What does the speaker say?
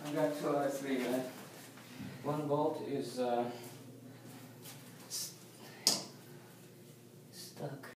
I got 2 out of 3, man. One bolt is stuck.